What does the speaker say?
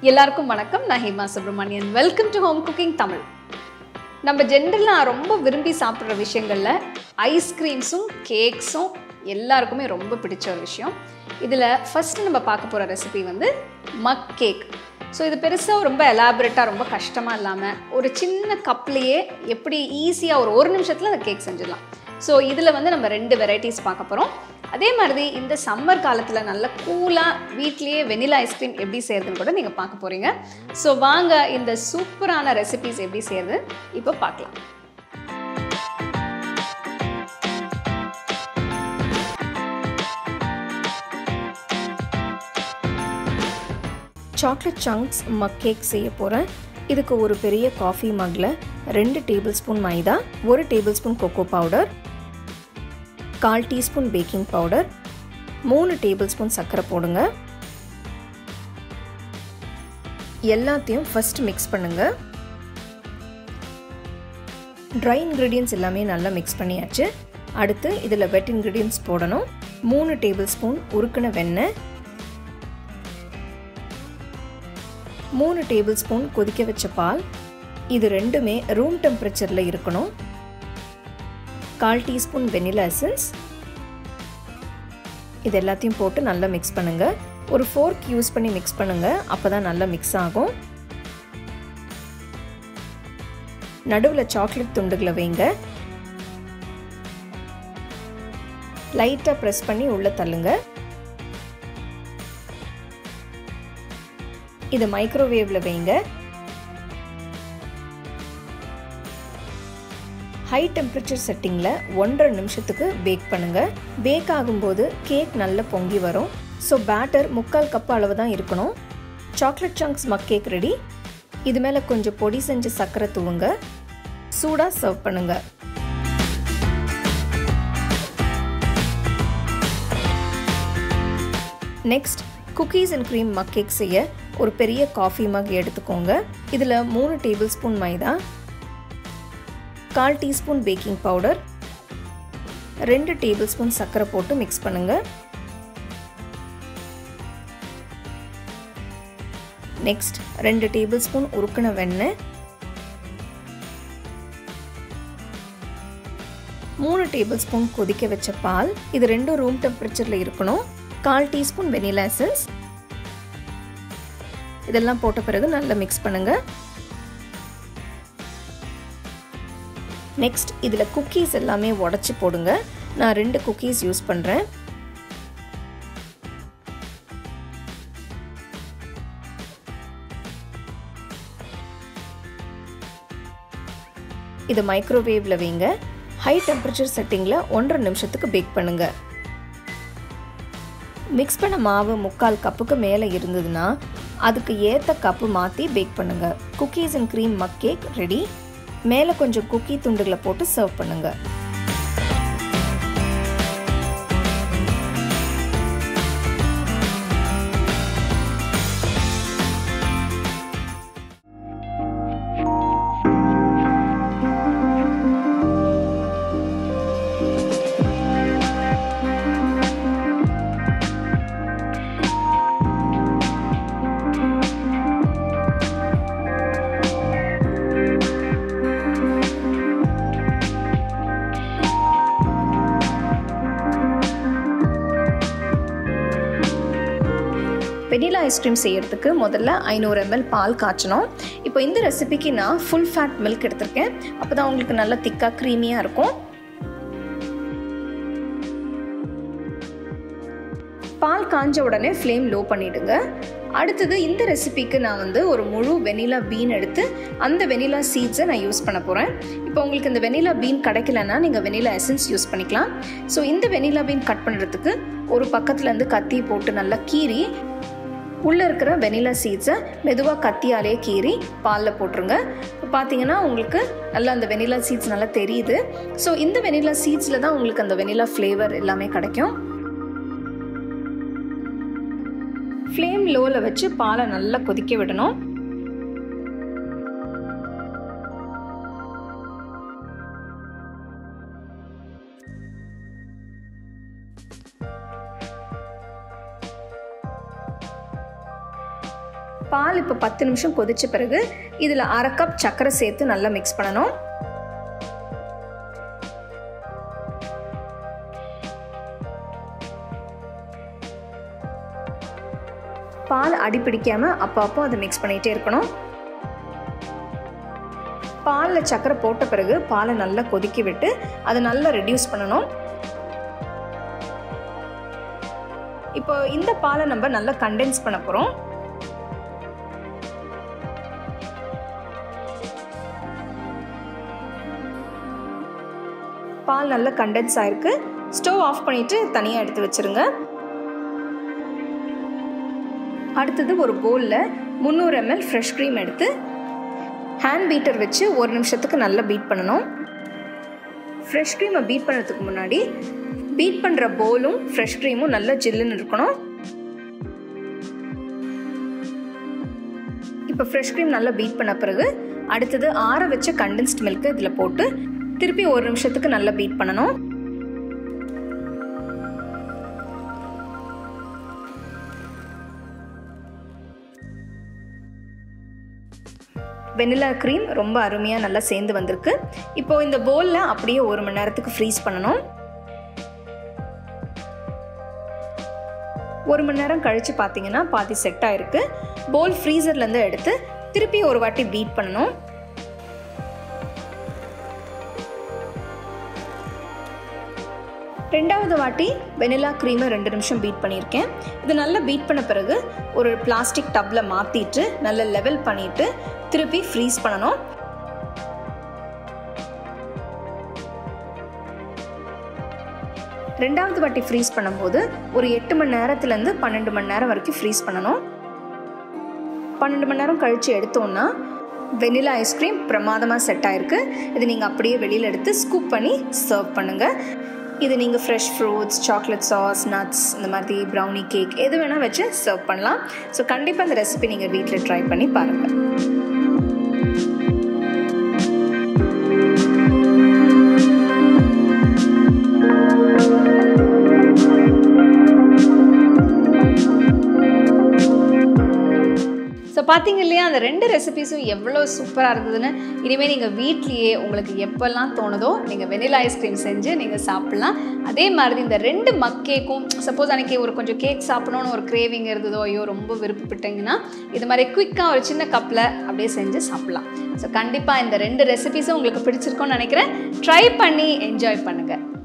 எல்லாருக்கும் வணக்கம். நான் Hema Subramanian. Welcome to Home Cooking Tamil. நம்ம ஜென்ரலாக ரொம்ப விரும்பி சாப்பிட்ற விஷயங்களில் ஐஸ்கிரீம்ஸும் கேக்ஸும் எல்லாருக்குமே ரொம்ப பிடிச்ச ஒரு விஷயம். இதில் ஃபஸ்ட்டு நம்ம பார்க்க போகிற ரெசிபி வந்து மக் கேக். ஸோ இது பெருசாக ரொம்ப எலாபரேட்டாக ரொம்ப கஷ்டமாக இல்லாமல் ஒரு சின்ன கப்லேயே எப்படி ஈஸியாக ஒரு நிமிஷத்தில் அந்த கேக் செஞ்சிடலாம். ஸோ இதில் வந்து நம்ம 2 வெரைட்டிஸ் பார்க்க போகிறோம். அதே மாதிரி இந்த சம்மர் காலத்தில் நல்ல கூலாக வீட்லேயே வெனிலா ஐஸ்கிரீம் எப்படி செய்கிறதுன்னு கூட நீங்கள் பார்க்க போகிறீங்க. ஸோ வாங்க இந்த சூப்பரான ரெசிபிஸ் எப்படி செய்கிறது இப்போ பார்க்கலாம். சாக்லேட் சங்க்ஸ் மக் கேக் செய்ய போகிறேன். இதுக்கு ஒரு பெரிய காஃபி மக்கில் 2 டேபிள் ஸ்பூன் மைதா, 1 tablespoon cocoa powder, 1/4 teaspoon baking powder, 3 tablespoon சர்க்கரை போடுங்க. எல்லாத்தையும் ஃபர்ஸ்ட் மிக்ஸ் பண்ணுங்க. ட்ரை இன்க்ரீடியன்ட்ஸ் எல்லாமே நல்லா மிக்ஸ் பண்ணியாச்சு. அடுத்து இதில் வெட் இன்க்ரீடியன்ட்ஸ் போடணும். 3 டேபிள் ஸ்பூன் உருக்கின வெண்ணெய், 3 டேபிள் ஸ்பூன் கொதிக்க வச்ச பால். இது ரெண்டுமே ரூம் டெம்பரேச்சரில் இருக்கணும். 1/4 டீஸ்பூன் வெனிலா எசன்ஸ். இது எல்லாத்தையும் போட்டு நல்லா மிக்ஸ் பண்ணுங்க. ஒரு ஃபோர்க் யூஸ் பண்ணி மிக்ஸ் பண்ணுங்க, அப்பதான் நல்லா மிக்ஸ் ஆகும். நடுவில் சாக்லேட் துண்டுகளை வைங்க. லைட்டாக ப்ரெஸ் பண்ணி உள்ள தள்ளுங்க. இது மைக்ரோவேவ்ல வைங்க. ஹை டெம்பரேச்சர் செட்டிங்கில் 1.5 நிமிஷத்துக்கு பேக் பண்ணுங்க. பேக் ஆகும்போது கேக் நல்லா பொங்கி வரும். ஸோ பேட்டர் 3/4 கப் அளவு தான் இருக்கணும். Chocolate chunks mug cake ready. இது மேலே கொஞ்சம் பொடி செஞ்ச சர்க்கரை தூவுங்க. சூடாக சர்வ் பண்ணுங்க. Next cookies and cream mug cake செய்ய ஒரு பெரிய காஃபி மக் எடுத்துக்கோங்க. இதில் 3 டேபிள் ஸ்பூன் மைதா, 1/4 teaspoon baking powder, 2 tablespoon சர்க்கரை போட்டு மிக்ஸ் பண்ணுங்க. நெக்ஸ்ட் 2 டேபிள் ஸ்பூன் உருக்கின வெண்ணெய், 3 டேபிள் ஸ்பூன் கொதிக்க வச்ச பால். இது ரெண்டும் ரூம் டெம்பரேச்சரில் இருக்கணும். 1/4 டீஸ்பூன் வெனிலா எசன்ஸ். இதெல்லாம் போட்ட பிறகு நல்லா மிக்ஸ் பண்ணுங்க. நெக்ஸ்ட் இதில் குக்கீஸ் எல்லாமே உடச்சி போடுங்க. நான் 2 குக்கீஸ் யூஸ் பண்ணுறேன். இதை மைக்ரோவேவ்ல வைங்க. ஹை டெம்பரேச்சர் செட்டிங்கில் 1.5 நிமிஷத்துக்கு பேக் பண்ணுங்க. மிக்ஸ் பண்ண மாவு 3/4 கப்புக்கு மேலே இருந்ததுன்னா அதுக்கு ஏற்ற கப்பு மாற்றி பேக் பண்ணுங்க. Cookies and cream mug cake ready. மேலே கொஞ்சம் குக்கி துண்டுகளை போட்டு சர்வ் பண்ணுங்க. வெனிலா ஐஸ்கிரீம் செய்யறதுக்கு முதல்ல 500 ml பால் காய்ச்சணும். இப்போ இந்த ரெசிபிக்கு நான் ஃபுல் ஃபேட் மில்க் எடுத்திருக்கேன். அப்போ தான் உங்களுக்கு நல்லா திக்காக க்ரீமியாக இருக்கும். பால் காஞ்ச உடனே ஃப்ளேம் லோ பண்ணிவிடுங்க. அடுத்தது இந்த ரெசிபிக்கு நான் வந்து ஒரு முழு வெனிலா பீன் எடுத்து அந்த வெனிலா சீட்ஸை நான் யூஸ் பண்ண போகிறேன். இப்போ உங்களுக்கு இந்த வெனிலா பீன் கிடைக்கலன்னா நீங்கள் வெனிலா எசன்ஸ் யூஸ் பண்ணிக்கலாம். ஸோ இந்த வெனிலா பீன் கட் பண்ணுறதுக்கு ஒரு பக்கத்துலேருந்து கத்தி போட்டு நல்லா கீறி உள்ளே இருக்கிற வெனிலா சீட்ஸை மெதுவாக கத்தியாலே கீறி பாலில் போட்டுருங்க. இப்போ பார்த்தீங்கன்னா உங்களுக்கு நல்லா அந்த வெனிலா சீட்ஸ் நல்லா தெரியுது. ஸோ இந்த வெனிலா சீட்ஸில் தான் உங்களுக்கு அந்த வெனிலா ஃப்ளேவர் எல்லாமே கிடைக்கும். ஃப்ளேம் லோவில் வச்சு பாலை நல்லா கொதிக்க விடணும். பால் இப்போ 10 நிமிஷம் கொதிச்ச பிறகு இதில் 1/2 கப் சர்க்கரை சேர்த்து நல்லா மிக்ஸ் பண்ணணும். பால் அடி பிடிக்காம அப்பப்போ அதை மிக்ஸ் பண்ணிகிட்டே இருக்கணும். பாலில் சர்க்கரை போட்ட பிறகு பாலை நல்லா கொதிக்க விட்டு அதை நல்லா ரெடியூஸ் பண்ணணும். இப்போ இந்த பாலை நம்ம நல்லா கண்டென்ஸ் பண்ண போகிறோம். பால் நல்லா கண்டென்ஸ் ஆயிருக்கு. ஸ்டவ் ஆஃப் பண்ணிட்டு தனியாக எடுத்து வச்சிருங்க. அடுத்தது ஒரு பவுலில் 300 ml ஃப்ரெஷ் க்ரீம் எடுத்து ஹேண்ட் பீட்டர் வச்சு 1 நிமிஷத்துக்கு நல்லா பீட் பண்ணணும். ஃப்ரெஷ் க்ரீமை பீட் பண்ணுறதுக்கு முன்னாடி பீட் பண்ணுற பவுலும் ஃப்ரெஷ் க்ரீமும் நல்லா ஜில்லுன்னு இருக்கணும். இப்போ ஃப்ரெஷ் க்ரீம் நல்லா பீட் பண்ண பிறகு அடுத்தது ஆற வச்ச கண்டென்ஸ்ட் மில்க் இதில் போட்டு திருப்பி 1 நிமிஷத்துக்கு நல்லா பீட் பண்ணணும். வெனிலா க்ரீம் ரொம்ப அருமையாக நல்லா சேர்ந்து வந்திருக்கு. இப்போ இந்த பவுலில் அப்படியே 1 மணி நேரத்துக்கு ஃப்ரீஸ் பண்ணணும். 1 மணி நேரம் கழித்து பார்த்தீங்கன்னா பாதி செட் ஆகிருக்கு. பவுல் ஃப்ரீசர்லேருந்து எடுத்து திருப்பி ஒரு வாட்டி பீட் பண்ணணும். ரெண்டாவது வாட்டி வெனிலா க்ரீமை 2 நிமிஷம் பீட் பண்ணியிருக்கேன். இது நல்லா பீட் பண்ண பிறகு ஒரு பிளாஸ்டிக் டப்பில் மாற்றிட்டு நல்லா லெவல் பண்ணிவிட்டு திருப்பி ஃப்ரீஸ் பண்ணணும். ரெண்டாவது வாட்டி ஃப்ரீஸ் பண்ணும்போது ஒரு 8 மணி நேரத்துலேருந்து 12 மணி நேரம் வரைக்கும் ஃப்ரீஸ் பண்ணணும். 12 மணி நேரம் கழித்து எடுத்தோன்னா வெனிலா ஐஸ்கிரீம் பிரமாதமாக செட் ஆகிருக்கு. இது நீங்கள் அப்படியே வெளியில் எடுத்து ஸ்கூப் பண்ணி சர்வ் பண்ணுங்கள். இது நீங்கள் fresh fruits, chocolate sauce, nuts, இந்த மாதிரி ப்ரௌனி கேக் எது வேணால் வச்சு சர்வ் பண்ணலாம். ஸோ கண்டிப்பாக இந்த ரெசிபி நீங்கள் வீட்டில் ட்ரை பண்ணி பாருங்கள். ஸோ பார்த்தீங்க இல்லையா, அந்த 2 ரெசிபீஸும் எவ்வளோ சூப்பராக இருந்ததுன்னு. இனிமேல் நீங்கள் வீட்லேயே உங்களுக்கு எப்போல்லாம் தோணுதோ நீங்கள் வெனிலா ஐஸ்கிரீம் செஞ்சு நீங்கள் சாப்பிட்லாம். அதே மாதிரி இந்த 2 மக் கேக்கும், சப்போஸ் அன்றைக்கி ஒரு கொஞ்சம் கேக் சாப்பிடணுன்னு ஒரு கிரேவிங் இருந்ததோ, ஐயோ ரொம்ப விருப்பப்பட்டீங்கன்னா இது மாதிரி குயிக்காக ஒரு சின்ன கப்பில் அப்படியே செஞ்சு சாப்பிட்லாம். ஸோ கண்டிப்பாக இந்த 2 ரெசிபீஸும் உங்களுக்கு பிடிச்சிருக்கோன்னு நினைக்கிறேன். ட்ரை பண்ணி என்ஜாய் பண்ணுங்கள்.